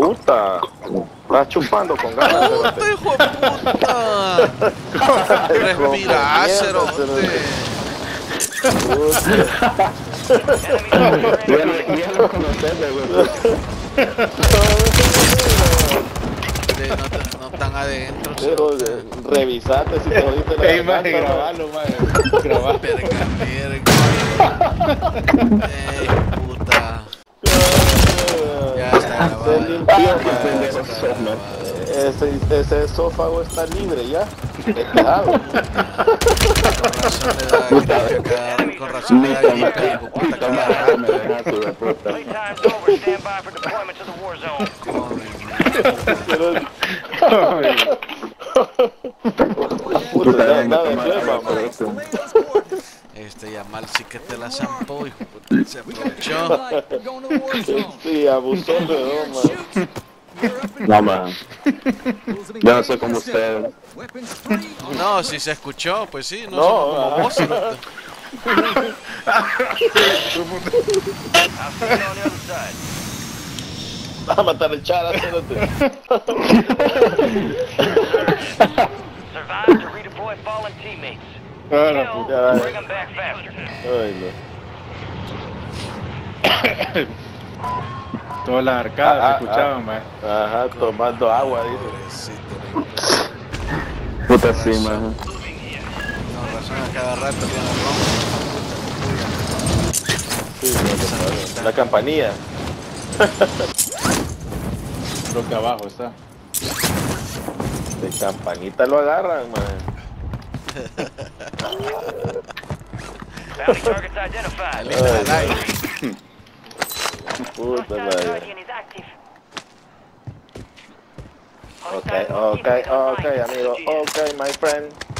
puta. Estás chupando con ganas. ¡Puta, hijo de puta! Respirá, cerote. Ya lo conoces, güey. No tan adentro, Pero revisate si te oíste la imagen, grabalo, man. Grabalo. Verga. Ey, puta. Ya está grabado. Se limpió, grabado. ese esófago está libre ya. Despejado. Con razón le da gripe, hijo de puta, cada rato. Puta, nada de flema, Ya mal sí que te la zampó, hijo de puta, se aprovechó. Sí, abusó de man. No, man. Yo no soy como usted. No, si se escuchó, pues sí, no, No, somos como vos, cerote. Vas a matar el chara, espérate. Survive to redeploy fallen teammates. Kill, bring them back faster. Ay, no. Todas las arcadas se escuchaban, man. Ajá, tomando agua, dice. Pobrecito, Puta, sí, man. no, razón a cada rato le Sí, la campanilla. Creo que abajo está. De campanita lo agarran, man. Bounty targets identified. Ay, puta madre. Guardian is active. Okay, amigo. Okay, my friend.